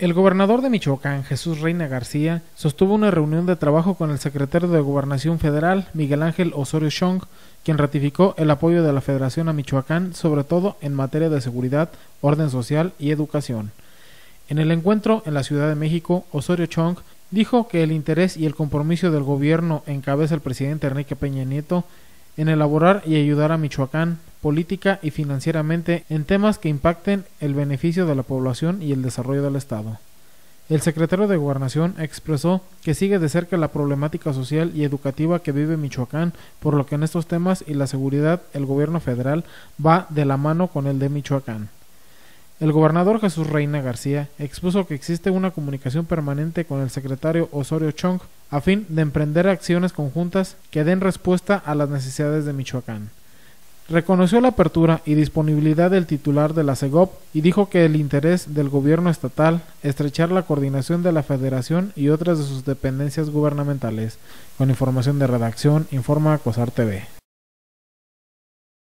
El gobernador de Michoacán, Jesús Reina García, sostuvo una reunión de trabajo con el secretario de Gobernación Federal, Miguel Ángel Osorio Chong, quien ratificó el apoyo de la Federación a Michoacán, sobre todo en materia de seguridad, orden social y educación. En el encuentro en la Ciudad de México, Osorio Chong dijo que el interés y el compromiso del gobierno encabeza el presidente Enrique Peña Nieto en elaborar y ayudar a Michoacán política y financieramente en temas que impacten el beneficio de la población y el desarrollo del Estado. El secretario de Gobernación expresó que sigue de cerca la problemática social y educativa que vive Michoacán, por lo que en estos temas y la seguridad el gobierno federal va de la mano con el de Michoacán. El gobernador Jesús Reina García expuso que existe una comunicación permanente con el secretario Osorio Chong a fin de emprender acciones conjuntas que den respuesta a las necesidades de Michoacán. Reconoció la apertura y disponibilidad del titular de la Segov y dijo que el interés del gobierno estatal estrechar la coordinación de la Federación y otras de sus dependencias gubernamentales. Con información de redacción, informa COSAR TV.